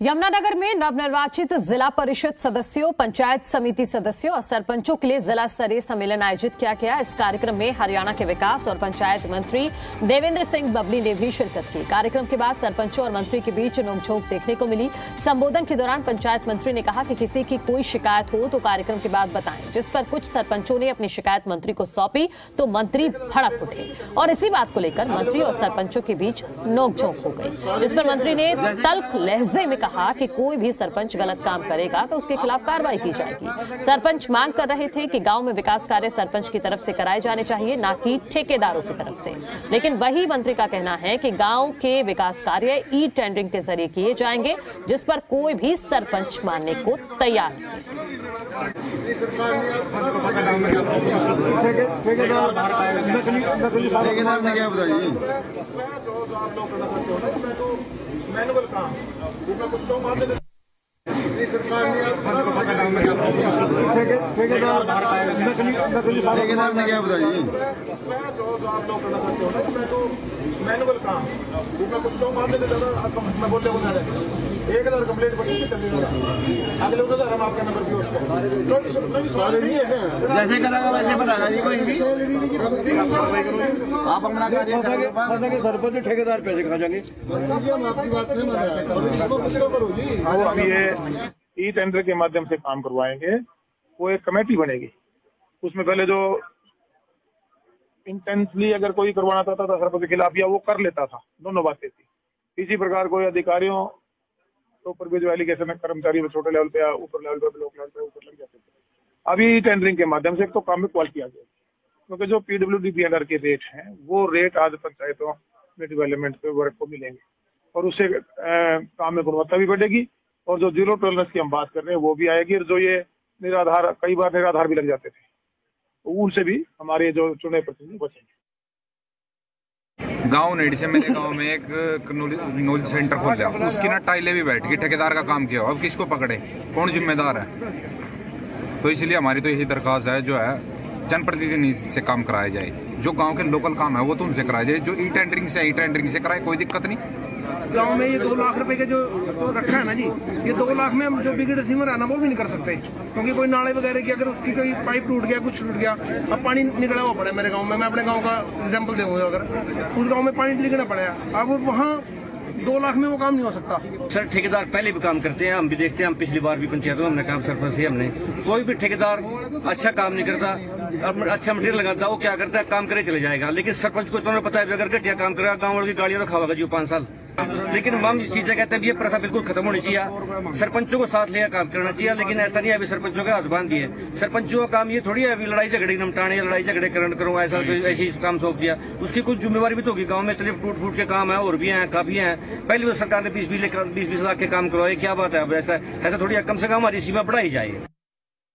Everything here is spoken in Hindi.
यमुनानगर में नवनिर्वाचित जिला परिषद सदस्यों, पंचायत समिति सदस्यों और सरपंचों के लिए जिला स्तरीय सम्मेलन आयोजित किया गया। इस कार्यक्रम में हरियाणा के विकास और पंचायत मंत्री देवेंद्र सिंह बबली ने भी शिरकत की। कार्यक्रम के बाद सरपंचों और मंत्री के बीच नोकझोंक देखने को मिली। संबोधन के दौरान पंचायत मंत्री ने कहा कि किसी की कोई शिकायत हो तो कार्यक्रम के बाद बताएं, जिस पर कुछ सरपंचों ने अपनी शिकायत मंत्री को सौंपी तो मंत्री भड़क उठे और इसी बात को लेकर मंत्री और सरपंचों के बीच नोकझोंक हो गई, जिस पर मंत्री ने तल्ख लहजे में कहा कि कोई भी सरपंच गलत काम करेगा तो उसके खिलाफ कार्रवाई की जाएगी। सरपंच मांग कर रहे थे कि गांव में विकास कार्य सरपंच की तरफ से कराए जाने चाहिए, ना कि ठेकेदारों की तरफ से। लेकिन वही मंत्री का कहना है कि गांव के विकास कार्य ई टेंडरिंग के जरिए किए जाएंगे, जिस पर कोई भी सरपंच मानने को तैयार मैनुअल काम कुछ तो मान देते सरकार ने क्या बताइए मैनुअल काम कुछ तो मान देते मैं बोलते 1000 कंप्लेंट पड़ी अगले 1000 हम आपका नंबर जैसे करेगा वैसे बनाना जी। कोई भी आप अपना कार्य सरपंच ठेकेदार पैसे खा जाएंगे। हम आपकी बात से अभी ये ई टेंडर के माध्यम से काम करवाएंगे। वो एक कमेटी बनेगी, उसमें पहले जो इंटेंसली अगर कोई करवाना चाहता था सरपंच के खिलाफ या वो कर लेता था, दोनों बातें थी। इसी प्रकार कोई अधिकारियों के ऊपर भी जो एलिगेशन है, कर्मचारी में छोटे लेवल पे या ऊपर लेवल पे, ब्लॉक लेवल पे ऊपर लग जाते थे। अभी टेंडरिंग के माध्यम से एक तो काम में क्वालिटी आ गई, क्योंकि जो PWD के रेट हैं वो रेट आज पंचायतों में डेवलपमेंट पे वर्क को मिलेंगे और उससे काम में गुणवत्ता भी बढ़ेगी और जो जीरो टॉलरेंस की हम बात कर रहे हैं वो भी आएगी। और जो ये निराधार, कई बार निराधार भी लग जाते थे, तो उनसे भी हमारे जो चुने प्रतिनिधि बचेंगे। गांव नेड़ी से मेरे गांव में एक नॉलेज सेंटर खोल लिया, उसकी ना टाइलें भी बैठ गई, ठेकेदार का काम किया। अब किसको पकड़े, कौन जिम्मेदार है? तो इसलिए हमारी तो यही दरख्वास्त है, जो है जनप्रतिनिधि से काम कराया जाए। जो गांव के लोकल काम है वो तो उनसे कराया जाए, जो ई टेंडरिंग से कराए, कोई दिक्कत नहीं। गांव में ये 2 लाख रुपए के जो तो रखा है ना जी, ये 2 लाख में हम जो बिगड़ रिसीवर है ना वो भी नहीं कर सकते, क्योंकि कोई नाले वगैरह की अगर उसकी कोई पाइप टूट गया, कुछ टूट गया, अब पानी निकला हुआ पड़ा है मेरे गांव में। मैं अपने गांव का एग्जांपल दूंगा, अगर उस गांव में पानी निकलना पड़ा, अब वहाँ 2 लाख में वो काम नहीं हो सकता। सर ठेकेदार पहले भी काम करते हैं, हम भी देखते हैं। हम पिछली बार भी पंचायतों में हमने काम सरपंच से हमने कोई भी ठेकेदार अच्छा काम नहीं करता, अच्छा मटेरियल लगाता, वो क्या करता है काम करे चले जाएगा। लेकिन सरपंच को तो पता है अगर घटिया काम करेगा गाँव वालों की गाड़ियां रखा होगा जी 5 साल। लेकिन हम इस चीजें कहते हैं ये प्रथा बिल्कुल खत्म होनी चाहिए, सरपंचों को साथ लेकर काम करना चाहिए। लेकिन ऐसा नहीं है अभी सरपंचों के हाथ बांध दिए। सरपंचों का काम ये थोड़ी है अभी लड़ाई झगड़े निपटाने या लड़ाई झगड़े करो, ऐसा ऐसे काम सौंप दिया। उसकी कुछ जिम्मेवारी भी तो होगी। गाँव में इतने टूट के काम है और भी हैं, काफी हैं। पहले वो सरकार ने 20-20 लाख के काम करवाए, क्या बात है? अब ऐसा थोड़ी, कम से कम हमारी सीमा बढ़ाई जाए।